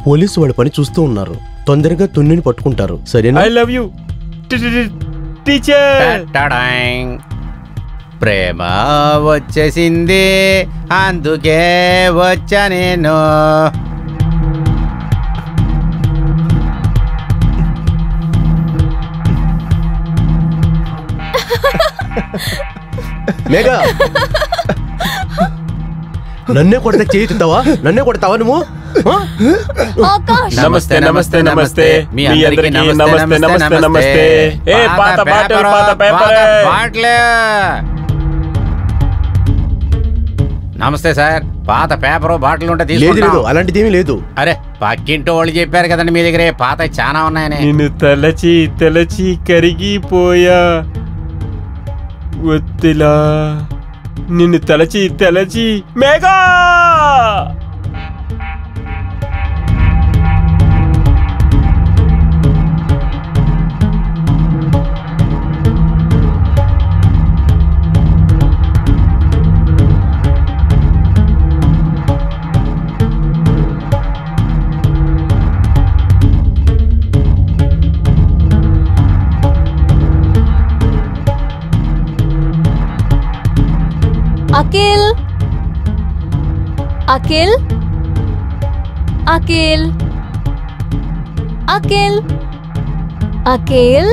Police వాళ్ళ పని చూస్తూ ఉన్నారు. తొందరగా తున్నిని పట్టుకుంటారు. సరేనా? I love you teacher. ప్రేమ వచ్చేసింది, అందుకే వచ్చా నేను. మేఘా, నన్నే కొడతా చేయిస్తావా? నన్నే కొడతావా నువ్వు? నమస్తే నమస్తే నమస్తే మీ అందరికీ నమస్తే నమస్తే నమస్తే. ఏ పాత బాటిల్ పాత పేపర్. నమస్తే సార్. పాత పేపర్ బాటిల్ ఉంటే లేదు. లేదు, అలాంటిదేమీ లేదు. అరే పక్కింటి వాళ్ళు చెప్పారు కదండి మీ దగ్గరే పాత చాలా ఉన్నాయని. నిన్ను తలచి తలచి కరిగిపోయా వత్తిలా, నిన్ను తలచి తలచి. మేఘా అఖిల్, అఖిల్, అఖిల్, అఖిల్, అఖిల్.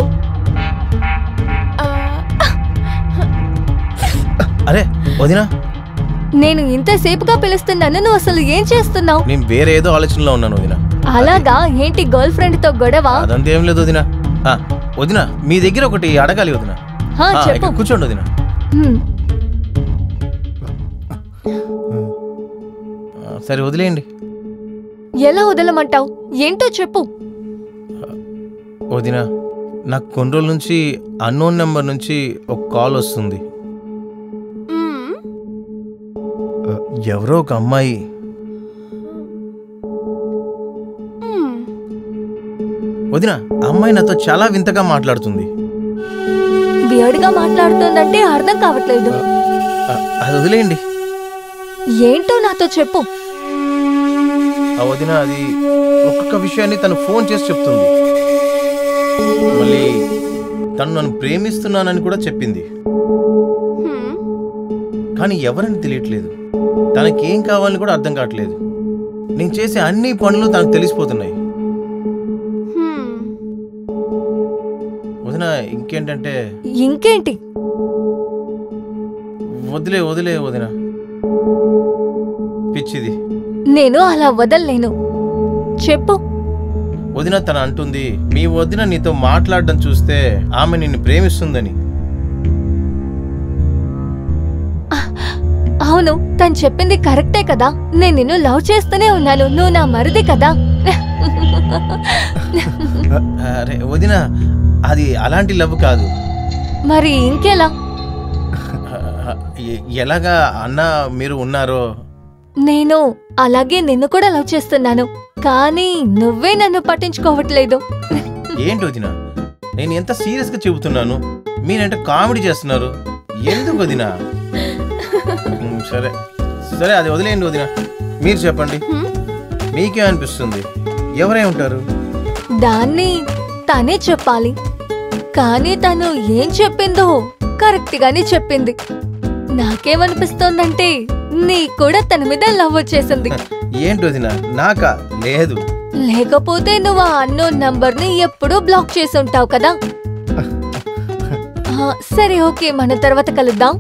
అరే వదినా, నేను ఇంతసేపుగా పిలుస్తున్నాను, నువ్వు అసలు ఏం చేస్తున్నావు? నేను వేరే ఏదో ఆలోచనలో ఉన్నాను వదినా. అలాగా? ఏంటి గర్ల్ ఫ్రెండ్ తో గొడవ? అదంతా ఏం లేదు వదినా. వదినా మీ దగ్గర ఒకటి అడగాలి వదినా. చెప్పు. కూర్చోండి వదినా. సరే వదిలేయండి. ఎలా వదలమంటావు? ఏంటో చెప్పు. వదినా, నాకు కొన్ని రోజుల నుంచి అన్నోన్ నెంబర్ నుంచి ఒక కాల్ వస్తుంది. ఎవరో ఒక అమ్మాయి వదినా, అమ్మాయి నాతో చాలా వింతగా మాట్లాడుతుంది. వియర్డ్గా మాట్లాడుతుందంటే అర్థం కావట్లేదు. అది వదిలేయండి. ఏంటో నాతో చెప్పు. వదినా, అది ఒక్కొక్క విషయాన్ని తను ఫోన్ చేసి చెప్తుంది. మళ్ళీ తను నన్ను ప్రేమిస్తున్నానని కూడా చెప్పింది. కానీ ఎవరని తెలియట్లేదు. తనకేం కావాలని కూడా అర్థం కావట్లేదు. నేను చేసే అన్ని పనులు తనకు తెలిసిపోతున్నాయి. వదినా, ఇంకేంటంటే ఇంకేంటి? వదిలే వదిలే వదినా, పిచ్చిది. నేను అలా వదల్లేను. చెప్పు. వదిన తన అంటుంది, మీ వదిన నీతో మాట్లాడడం చూస్తే ఆమె నిన్ను ప్రేమిస్తుందని. అవును, తను చెప్పింది కరెక్టే కదా. నేను నిన్ను లవ్ చేస్తూనే ఉన్నాను. నువ్వు నా మరిది కదా. అరే వదిన, అది అలాంటి లవ్ కాదు. మరి ఇంకెలా? ఎలాగా అన్న మీరు ఉన్నారో. నేను అలాగే నిన్ను కూడా లవ్ చేస్తున్నాను, కానీ నువ్వే నన్ను పట్టించుకోవట్లేదు. ఏంటి వదినా, నేను ఎంత సీరియస్ గా చెబుతున్నాను, మీరంటే కామెడీ చేస్తున్నారు. ఎందుకు వదినా? సరే సరే, అది వదిలేయండి వదినా. మీరు చెప్పండి, మీకే అనిపిస్తుంది? ఎవరై ఉంటారు? దాన్ని తనే చెప్పాలి. కానీ తను ఏం చెప్పిందో కరెక్ట్ గానే చెప్పింది. నాకేమనిపిస్తోందంటే నీ కూడా తన మీద లవ్ వచ్చేసింది. ఏంటి వదినా? నాకా? లేదు. లేకపోతే నువ్వు ఆ అన్నోన్ నంబర్ ని ఎప్పుడూ బ్లాక్ చేసి ఉంటావు కదా. సరే ఓకే, మన తర్వాత కలుద్దాం.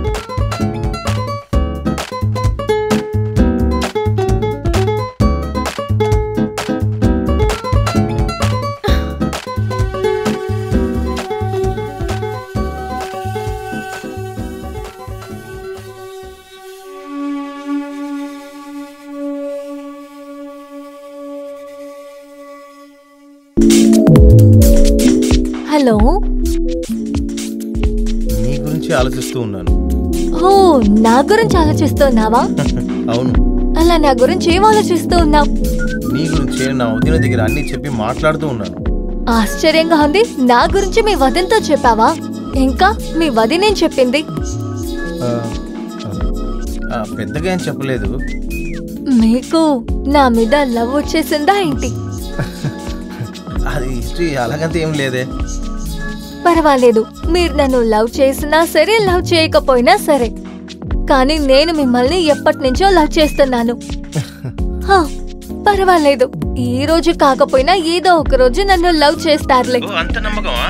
హలో, నీ గురించి ఆలోచిస్తూ ఉన్నాను. ఓ, నా గురించి ఆలోచిస్తున్నావా? అవును. అలా నా గురించి ఏం ఆలోచిస్తూ ఉన్నావు? నీ గురించి నా వదిన దగ్గర అన్ని చెప్పి మాట్లాడుతూ ఉన్నాను. ఆశ్చర్యంగా ఉంది. నా గురించి మీ వదినతో చెప్పావా? ఇంకా మీ వదినేం చెప్పింది? పెద్దగా ఏం చెప్పలేదు. మీకు నా మీద లవ్ వచ్చేసిందా ఏంటి? అది హిస్టరీ అలాగంతా ఏం లేదే. పర్వాలేదు, మీరు నన్ను లవ్ చేసినా సరే లవ్ చేయకపోయినా సరే, కానీ నేను మిమ్మల్ని ఎప్పటి నుంచో లవ్ చేస్తున్నాను. హా, పర్వాలేదు, ఈ రోజు కాకపోయినా ఏదో ఒక రోజు నన్ను లవ్ చేస్తారులే. అంత నమ్మకమా?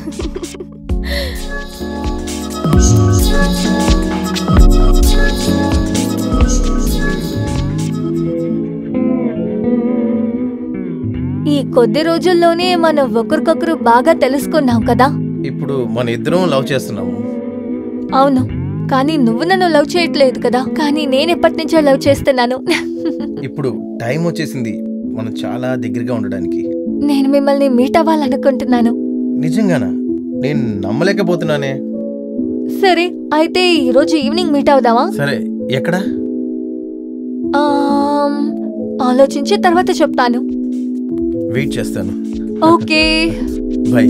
ఈ కొద్ది రోజుల్లోనే మనం ఒకరికొకరు బాగా తెలుసుకున్నాం కదా. ఇప్పుడు మన ఇద్దరం లవ్ చేస్తున్నాము. అవును, కానీ నువ్వు నన్ను లవ్ చేయట్లేదు కదా. కానీ నేను ఎప్పటి నుంచో లవ్ చేస్తున్నాను. ఇప్పుడు టైం వచ్చేసింది మనం చాలా దగ్గరగా ఉండడానికి. నేను మిమ్మల్ని మీట్ అవ్వాలనుకుంటున్నాను. నిజంగానా? నేను నమ్మలేకపోతున్నానే. సరే, అయితే ఈ రోజు ఈవినింగ్ మీట్ అవుదామా? సరే, ఎక్కడ? ఆలోచించి తర్వాత చెప్తాను. వెయిట్ చేస్తాను. Okay, bye.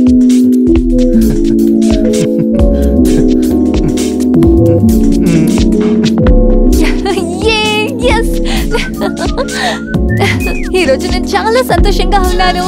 ఈ రోజు నేను చాలా సంతోషంగా ఉన్నాను.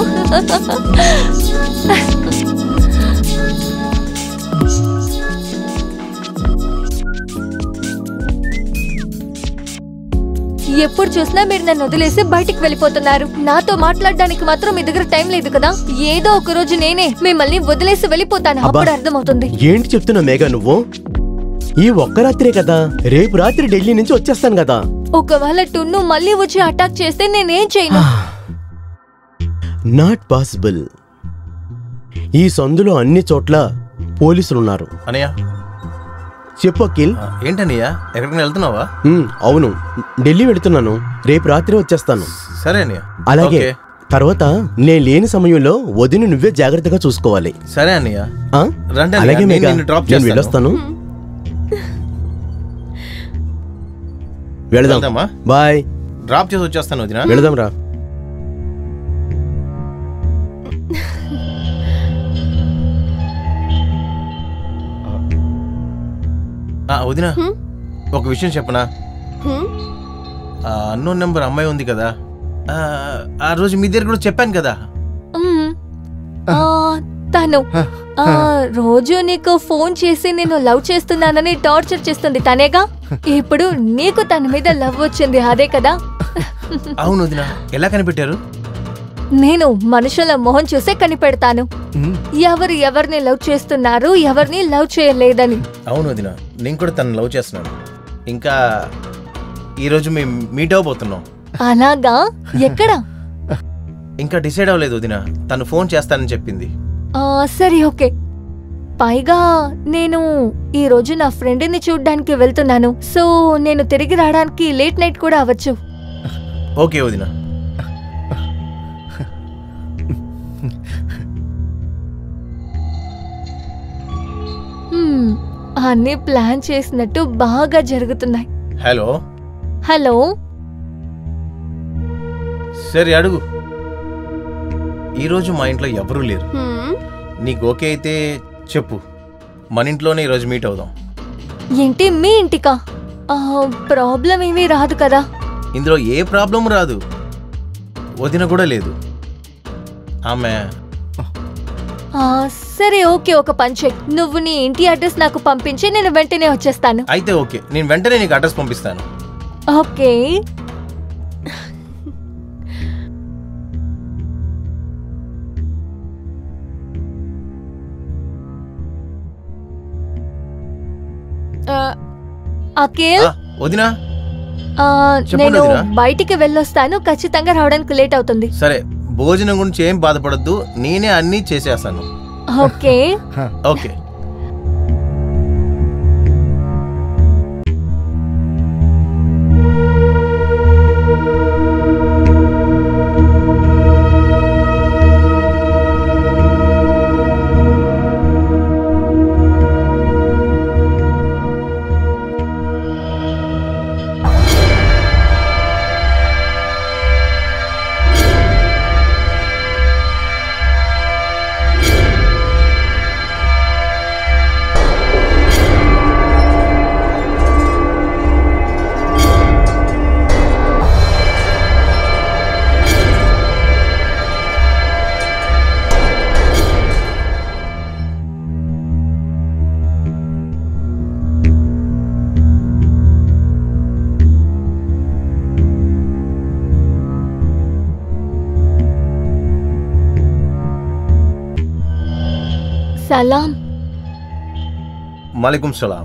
ఎప్పుడు చూసినా మీరు నన్ను వదిలేసి బయటికి వెళ్ళిపోతున్నారు. నాతో మాట్లాడడానికి మాత్రం మీ దగ్గర టైం లేదు కదా. ఏదో ఒక రోజు నేనే మిమ్మల్ని వదిలేసి వెళ్ళిపోతాను, అప్పుడు అర్థమవుతుంది. ఏంటి చెప్తున్నా మేఘా నువ్వు? ఈ ఒక్క రాత్రే కదా, రేపు రాత్రి ఢిల్లీ నుంచి వచ్చేస్తాను కదా. ఒకవేళ టున్ను మళ్ళీ వచ్చి అటాక్ చేస్తే నేనేం చేయను. Not possible. ఈ సందులో అన్ని చోట్ల పోలీసులున్నారు. అనయ్య చెప్పు అఖిల్. ఏంటన్నయ్య, ఎక్కడికి వెళ్తున్నావా? అవును, ఢిల్లీ వెళుతున్నాను. రేపు రాత్రి వచ్చేస్తాను. సరే అన్నయ్య. అలాగే. తర్వాత నేను లేని సమయంలో వదిన నువ్వే జాగ్రత్తగా చూసుకోవాలి. సరే అన్నయ్య. రండి. అలాగే మేఘా, డ్రాప్ నేను వెళ్ళొస్తాను. వెళదామా? బాయ్. డ్రాప్ చేసి వచ్చేస్తాను వదిన. వెళదాం రా. వదిన, ఒక విషయం చెప్పనా? అన్నోన్ నెంబర్ అమ్మాయి ఉంది కదా, ఆ రోజు మీ దగ్గర కూడా చెప్పాను కదా. తను రోజు నీకు ఫోన్ చేసి నేను లవ్ చేస్తున్నానని టార్చర్ చేస్తుంది తనేగా. ఇప్పుడు నీకు తన మీద లవ్ వచ్చింది, అదే కదా? అవును వదిన. ఎలా కనిపెట్టారు? నేను మనుషుల మొహం చూసే కనిపెడతాను ఎవరిని లవ్ చేస్తున్నారు, ఎవరిని లవ్ చేయలేదని. అవును వదిన, నేను కూడా తను లవ్ చేస్తున్నాను. ఇంకా ఈరోజు మేము మీట్ అవబోతున్నాం. అలాగా? ఎక్కడ? ఇంకా డిసైడ్ అవ్వలేదు వదిన. తను ఫోన్ చేస్తానని చెప్పింది. సరే, ఓకే. పైగా నేను ఈ రోజు నా ఫ్రెండ్ని చూడ్డానికి వెళ్తున్నాను. సో నేను తిరిగి రావడానికి లేట్ నైట్ కూడా అవ్వచ్చు. ఓకే వదిన. అన్నీ ప్లాన్ చేసినట్టు బాగా జరుగుతున్నాయి. Hello hello. సరే అడుగు. ఈరోజు మా ఇంట్లో ఎవరూ లేరు. నీకు ఓకే అయితే చెప్పు, మన ఇంట్లోనే ఈరోజు మీట్ అవుదాం. ఏంటి, మీ ఇంటికా? ప్రాబ్లం ఏమీ రాదు కదా? ఇందులో ఏ ప్రాబ్లం రాదు. వదిన కూడా లేదు. ఆమె సరే, ఓకే. ఒక పని చెయ్, నువ్వు నీ ఇంటి అడ్రస్ నాకు పంపించి నేను వెంటనే వచ్చేస్తాను. అయితే ఓకే, నేను వెంటనే నీకు అడ్రస్ పంపిస్తాను. ఓకే. అఖిల్, వదినా, నేను బయటికి వెళ్ళొస్తాను. ఖచ్చితంగా రావడానికి లేట్ అవుతుంది. సరే, భోజనం గురించి ఏం బాధపడద్దు, నేనే అన్ని చేసేస్తాను. ఓకే. ఓకే. సలాం. మాలికుం సలాం.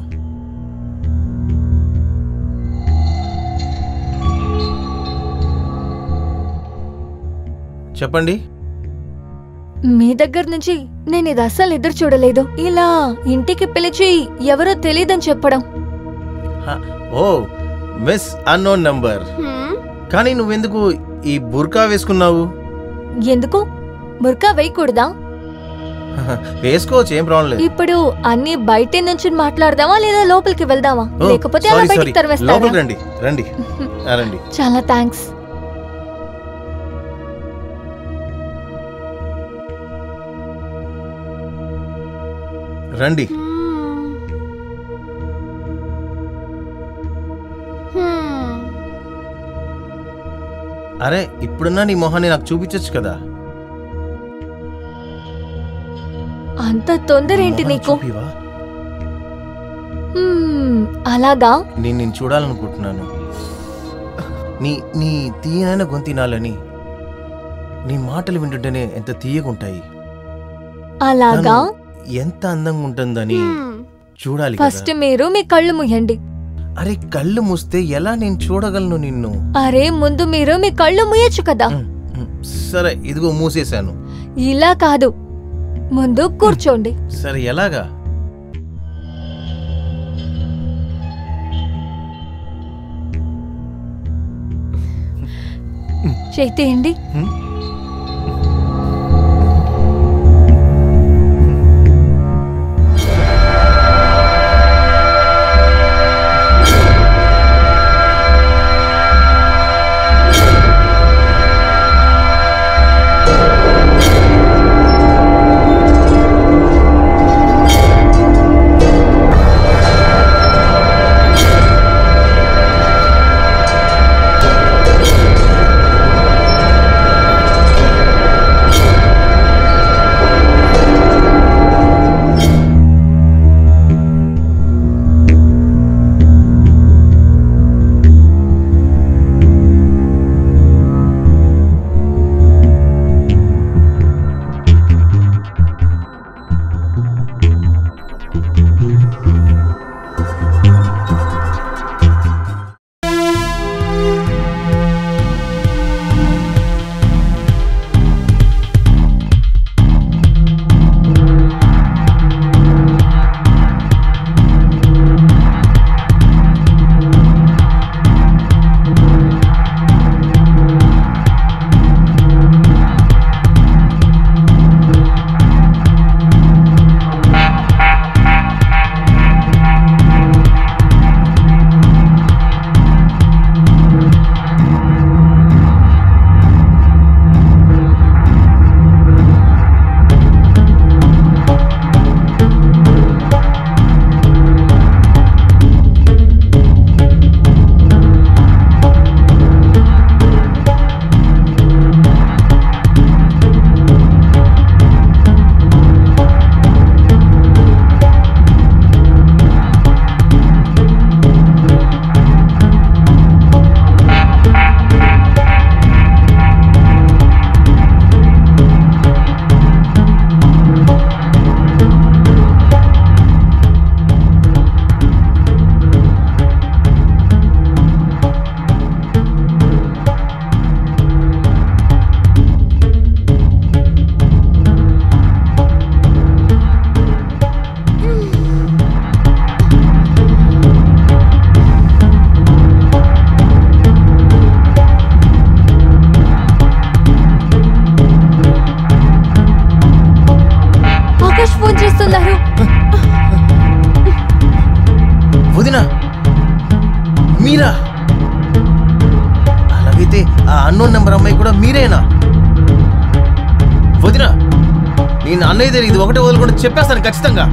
చెప్పండి. మీ దగ్గర నుంచి నేను ఇది అస్సలు ఎదురు చూడలేదు. ఇలా ఇంటికి పిలిచి ఎవరో తెలియదని చెప్పడం. ఓ మిస్ అన్నోన్ నంబర్. కానీ నువ్వెందుకు ఈ బుర్కా వేసుకున్నావు? ఎందుకు? బుర్కా వేయకూడదా? వేసుకోవచ్చు, ఏం ప్రాబ్లం లేదు. ఇప్పుడు అన్ని బయట నుంచి మాట్లాడదామా లేదా లోపలికి వెళ్దామా? లేకపోతే అలా బయటికి తరివేస్తారా? రండి రండి రండి. చాలా థ్యాంక్స్. రండి. అరే ఇప్పుడున్నా నీ మొహాన్ని నాకు చూపించచ్చు కదా. అంత తొందర ఏంటి నీకు? అలాగా? నేను చూడాలనుకుంటున్నాను. నీ నీ తీయనైన గొంతినాలని. నీ మాటలు వింటుంటేనే ఎంత తీయగుంటాయి. అలాగా? ఎంత అందంగా ఉంటుందని చూడాలి. ఫస్ట్ మీరు మీ కళ్ళు ముయ్యండి. అరే కళ్ళు మూస్తే ఎలా నేను చూడగలను నిన్ను? అరే ముందు మీరు మీ కళ్ళు ముయ్యొచ్చు కదా. సరే ఇదిగో మూసేశాను. ఇలా కాదు, ముందు కూర్చోండి. సరే ఎలాగా? చేయండి. మీరా? అలాగైతే ఆ అన్నోన్ నెంబర్ అమ్మాయి కూడా మీరేనా? వదినా, నేను అన్నయ్య దగ్గర ఇది ఒకటే వదలకుండా చెప్పేస్తాను ఖచ్చితంగా.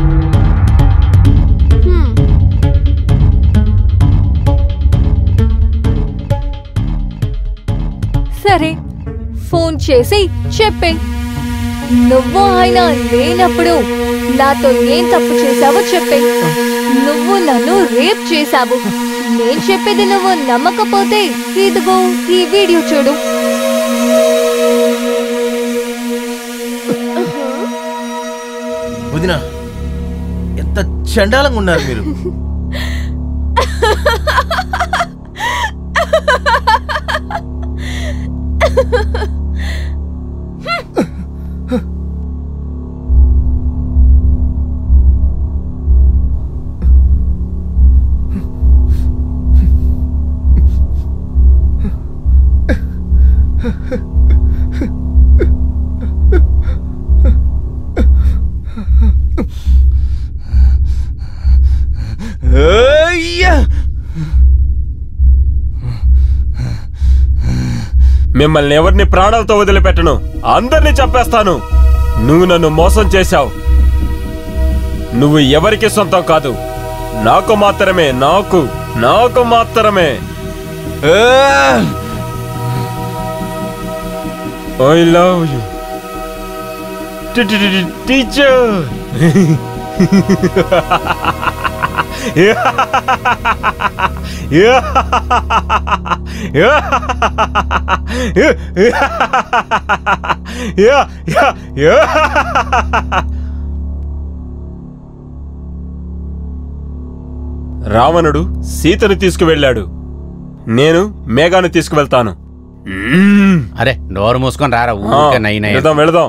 సరే, ఫోన్ చేసి చెప్పే. నువ్వు ఆయన లేనప్పుడు నాతో ఏం తప్పు చేశావో చెప్పే. నువ్వు నన్ను రేప్ చేశావు. నేను చెప్పేది నువ్వు నమ్మకపోతే ఇదిగో ఈ వీడియో చూడు. వదిన, ఎంత చండాలంగా ఉన్నారు మీరు. మిమ్మల్ని ఎవరిని ప్రాణాలతో వదిలిపెట్టను, అందరినీ చంపేస్తాను. నువ్వు నన్ను మోసం చేశావు. నువ్వు ఎవరికి సొంతం కాదు, నాకు మాత్రమే. నాకు మాత్రమే. I love you teacher. రావణుడు సీతను తీసుకువెళ్ళాడు, నేను మేఘాను తీసుకువెళ్తాను. అరే నోరు మూసుకొని రారా. వెళదాం.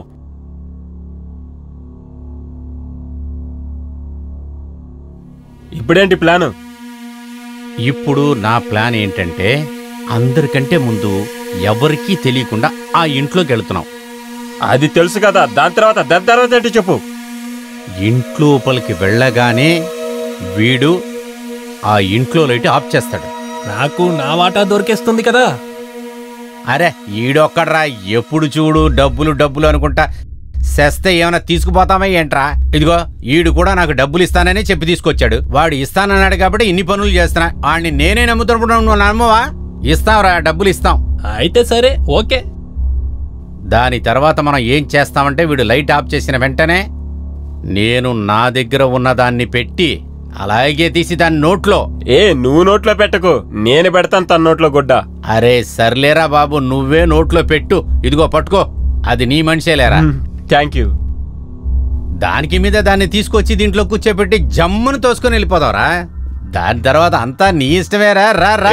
ఇప్పుడేంటి ప్లాను? ఇప్పుడు నా ప్లాన్ ఏంటంటే, అందరికంటే ముందు ఎవరికీ తెలియకుండా ఆ ఇంట్లోకి వెళుతున్నాం. అది తెలుసు కదా, దాని తర్వాత ఏంటి చెప్పు. ఇంట్లోపలికి వెళ్ళగానే వీడు ఆ ఇంట్లో లైట్ ఆఫ్ చేస్తాడు. నాకు నా వాటా దొరికేస్తుంది కదా. అరే ఈడొక్కడ్రా, ఎప్పుడు చూడు డబ్బులు అనుకుంటా. చేస్తే ఏమైనా తీసుకుపోతామా ఏంట్రా? ఇదిగో ఈడు కూడా నాకు డబ్బులు ఇస్తానని చెప్పి తీసుకొచ్చాడు. వాడు ఇస్తానన్నాడు కాబట్టి ఇన్ని పనులు చేస్తున్నా. వాడిని నేనే నమ్ముతున్నప్పుడు నువ్వు నమ్మవా? ఇస్తాంరా, డబ్బులు ఇస్తాం. అయితే సరే, ఓకే. దాని తర్వాత మనం ఏం చేస్తామంటే, వీడు లైట్ ఆఫ్ చేసిన వెంటనే నేను నా దగ్గర ఉన్నదాన్ని పెట్టి అలాగే తీసి దాని నోట్లో. నువ్వు నోట్లో పెట్టకు, నేను పెడతాను తన నోట్లో గుడ్డ. అరే సర్లేరా బాబు, నువ్వే నోట్లో పెట్టు. ఇదిగో పట్టుకో, అది నీ మనిషేలేరా. Thank you. దానికి మీద దాన్ని తీసుకొచ్చి దీంట్లో కూర్చోబెట్టి జమ్మును తోసుకొని వెళ్ళిపోదావరా. దాని తర్వాత అంతా నీ ఇష్టమేరా. రా రా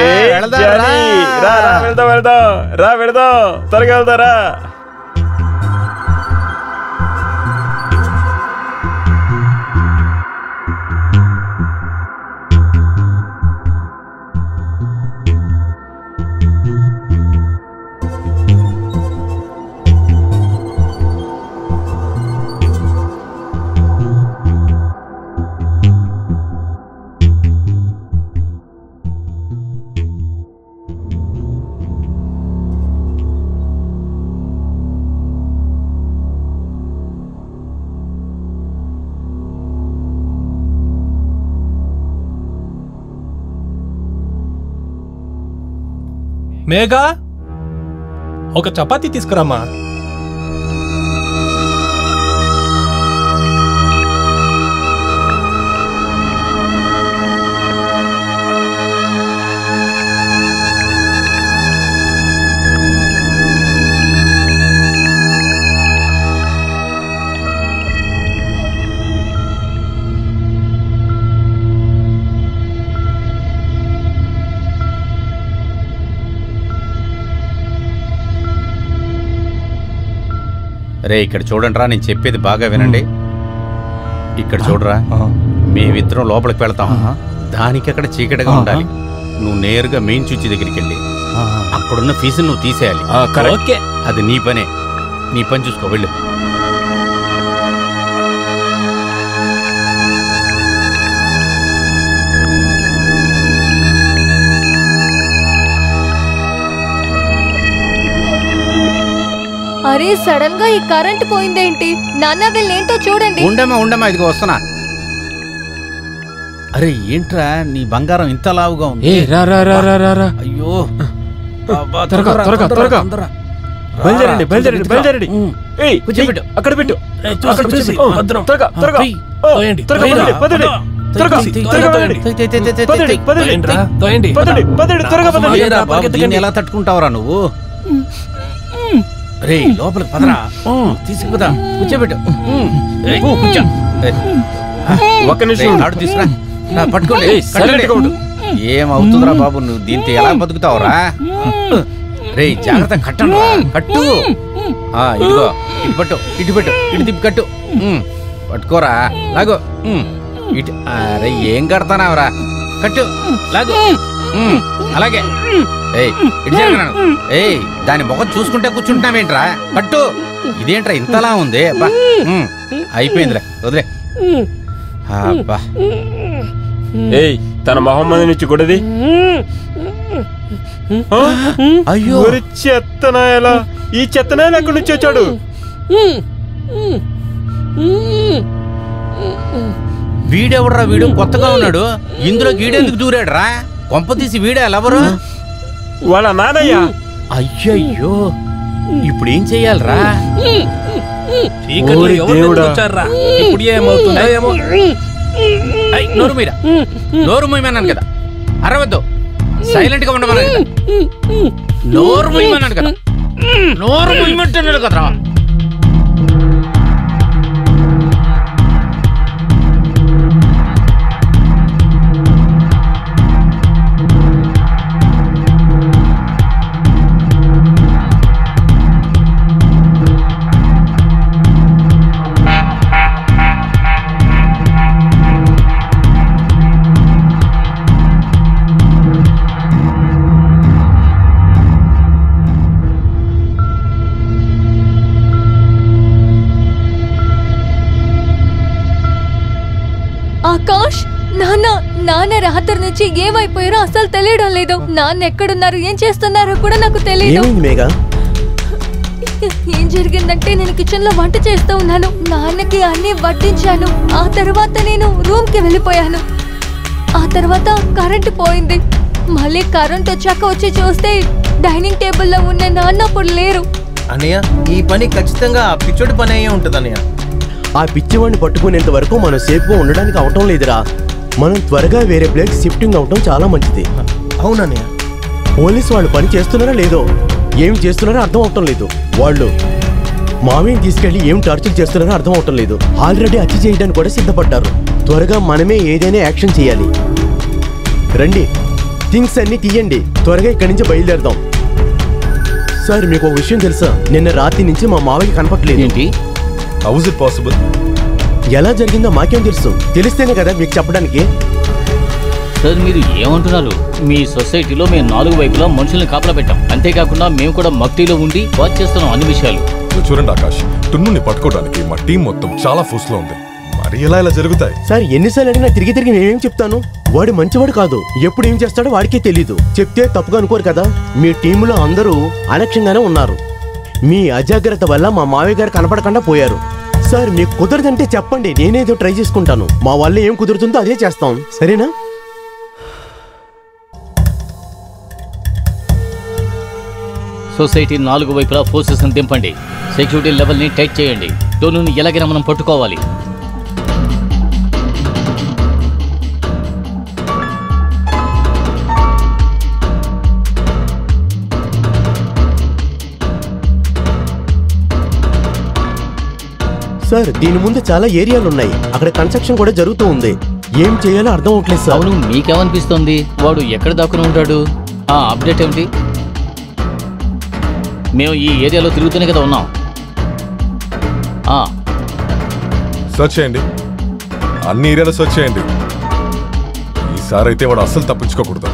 వెళదాం, త్వరగా వెళ్తారా. మేఘా, ఒక చపాతీ తీసుకురామ్మా. రే ఇక్కడ చూడండిరా, నేను చెప్పేది బాగా వినండి. ఇక్కడ చూడరా, మేమిద్దరం లోపలికి వెళ్తాం. దానికి అక్కడ చీకటిగా ఉండాలి. నువ్వు నేరుగా మెయిన్ స్విచ్ దగ్గరికి వెళ్ళి అక్కడున్న ఫీజును నువ్వు తీసేయాలి. ఓకే, అది నీ పనే. నీ పని చూసుకో, వెళ్ళు. అరే సడన్ గా ఈ కరెంట్ పోయిందేంటి? నాన్న వీళ్ళేంటో చూడండి. ఉండమ్మా, ఇదిగో వస్తున్నా. అరే ఏంట్రా నీ బంగారం ఇంత లావుగా ఉంది? అయ్యో త్వరగా బయలుదేరండి. అక్కడ పెట్టు. ఎలా తట్టుకుంటావురా నువ్వు? రే లోపలికి పదరా, తీసుకుపోదా. కూర్చోబెట్టు. ఒక్క నిమిషం ఆడు తీసుకురా పట్టుకోండి సైలెంట్ గా ఉండు. ఏమవుతుందిరా బాబు నువ్వు దీంతో ఎలా బతుకుతావురా రే జాగ్రత్త కట్టండి కట్టు ఇదిగో ఇటు పెట్టు ఇటు తిప్పి కట్టు పట్టుకోరా లాగో ఇటు అరే ఏం కడతానావురా కట్టు లాగు అలాగే ఇటు జరగను దాని ముఖం చూసుకుంటే కూర్చుంటున్నావేంట్రా కట్టు ఇదేంట్రా ఇంతలా ఉంది అబ్బా అయిపోయిందిరా వదిలే అబ్బా ఏయ్ తన మొహమ్మద్ నుంచి కూడది అయ్యో చెత్తనాయలా ఈ చెత్తనాయలు ఎక్కడి నుంచి వచ్చాడు వీడెవడరా వీడు కొత్తగా ఉన్నాడు ఇందులో గీడెందుకు దూరాడు రా కొంప తీసి వీడే ఎవరు వాళ్ళ నానయ్య అయ్యయ్యో ఇప్పుడు ఏం చెయ్యాలరా ఇప్పుడు ఏమవుతుందో ఏమో నోరు మీరా నోరు మూయమన్నాను కదా అరవద్దు సైలెంట్ గా ఉండమన్నాను కదా నోరు మూయమన్నాను కదా నోరు మూయమంటున్నాడు కదరా ఆకాష్ నాన్న రాత్రి నుంచి ఏమైపోయారో అసలు తెలియడం లేదు. నాన్న ఎక్కడున్నారు ఏం చేస్తున్నారో కూడా నాకు తెలియదు. ఏం జరిగిందంటే నేను కిచెన్ లో వంట చేస్తూ ఉన్నాను. నాన్నకి అన్ని వడ్డించాను. ఆ తర్వాత నేను రూమ్ కి వెళ్ళిపోయాను. ఆ తర్వాత కరెంట్ పోయింది. మళ్ళీ కరెంట్ వచ్చాక వచ్చి చూస్తే డైనింగ్ టేబుల్ లో ఉన్న నాన్న అప్పుడు లేరు. అన్నయ్య ఈ పని ఖచ్చితంగా పిచ్చోడి పని అయ్యే ఉంటది అన్నయ్య. ఆ పిచ్చివాడిని పట్టుకునేంత వరకు మనం సేఫ్గా ఉండడానికి అవటం లేదురా. మనం త్వరగా వేరే ప్లేస్ షిఫ్టింగ్ అవటం చాలా మంచిది. అవునన్నయ్య. పోలీసు వాళ్ళు పని చేస్తున్నారా లేదో, ఏం చేస్తున్నారో అర్థం అవటం లేదు. వాళ్ళు మామయ్యని తీసుకెళ్లి ఏం టార్చర్ చేస్తున్నారో అర్థం అవటం లేదు. ఆల్రెడీ హత్య చేయడానికి కూడా సిద్ధపడ్డారు. త్వరగా మనమే ఏదైనా యాక్షన్ చేయాలి. రండి, థింగ్స్ అన్ని తీయండి, త్వరగా ఇక్కడి నుంచి బయలుదేరదాం. సార్ మీకు ఒక విషయం తెలుసా? నిన్న రాత్రి నుంచి మా మావయ్య కనపట్లేదు. ఏంటి? How is it possible? ఎలా జరిగిందో మాకేం తెలుసు, తెలిస్తేనే కదా మీకు చెప్పడానికి. సార్ మీరు ఏమంటున్నారు? మీ సొసైటీలో మేము 4 వైపులా మనుషుల్ని కాపలా పెట్టాం. అంతేకాకుండా మేము కూడా మక్టీలో ఉండి వాచ్ చేస్తున్నాం అన్ని విషయాలు. చూడండి ఆకాష్, టున్నుని పట్టుకోవడానికి మా టీం మొత్తం చాలా ఫోర్స్ లో ఉంది. మరి ఎలా ఇలా జరుగుతాయి? సార్ ఎన్నిసార్లు అడిగినా తిరిగి నేనేం చెప్తాను? వాడు మంచివాడు కాదు. ఎప్పుడు ఏం చేస్తాడో వాడికే తెలీదు. చెప్తే తప్పుగా అనుకోరు కదా. మీ టీంలో అందరూ అలక్ష్యంగానే ఉన్నారు. మీ అజాగ్రత్త వల్ల మా మావయ్య గారు కనపడకుండా పోయారు. సార్ మీకు కుదరదంటే చెప్పండి, నేనేదో ట్రై చేసుకుంటాను. మా వల్ల ఏం కుదురుతుందో అదే చేస్తాం, సరేనా? సొసైటీ 4 వైపులా ఫోర్సెస్ దింపండి. సెక్యూరిటీ లెవెల్ ని టైట్ చేయండి. టోనుని ఎలాగైనా మనం పట్టుకోవాలి. సార్ దీని ముందు చాలా ఏరియాలు ఉన్నాయి. అక్కడ కన్స్ట్రక్షన్ కూడా జరుగుతూ ఉంది. ఏం చేయాలో అర్థం అవట్లేదు సార్. అవును, మీకేమనిపిస్తుంది? వాడు ఎక్కడ దాక్కుని ఉంటాడు? అప్డేట్ ఏమిటి? మేము ఈ ఏరియాలో తిరుగుతూనే కదా ఉన్నాం. సర్చ్ చేయండి, అన్ని ఏరియాలో సర్చ్ చేయండి. ఈసారి అయితే వాడు అస్సలు తప్పించుకోకూడదు.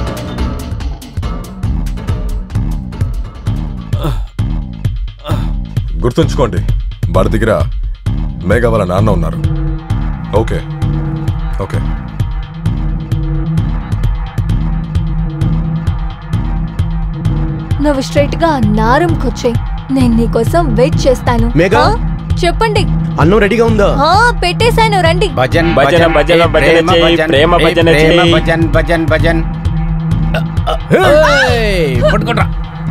గుర్తుంచుకోండి, వాడి దగ్గర మేఘా వాళ్ళ నాన్న ఉన్నారు. Okay okay. నువ్వు స్ట్రైట్ గా నా రూమ్కి వచ్చేయ్. నేను నీకోసం వెయిట్ చేస్తాను. మేఘా, చెప్పండి. అన్నం రెడీగా ఉందా? పెట్టేశాను, రండి. భజన్ భజన భజన భజన చేయి, ప్రేమ భజన చేయి. భజన్ భజన్ భజన్. పట్టుకుంటా.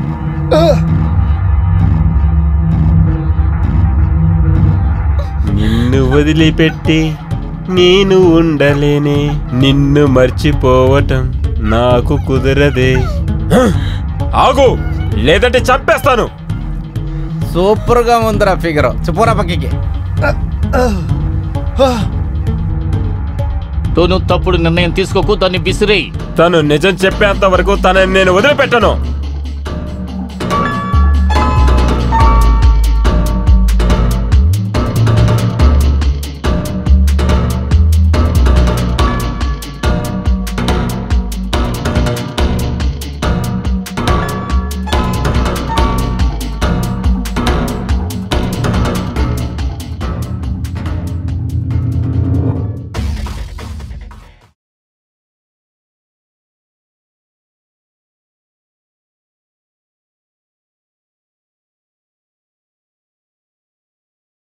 నిన్ను వదిలిపెట్టి నేను ఉండలేనే, నిన్ను మర్చిపోవటం నాకు కుదరదే. ఆగు, లేదంటే చంపేస్తాను. సూపర్ గా ఉందిరా ఫిగర్. చుపోరా పక్కకి. నువ్వు తప్పుడు నిర్ణయం తీసుకోకు, దాన్ని విసిరేయి. తను నిజం చెప్పేంత వరకు తనని నేను వదిలిపెట్టను.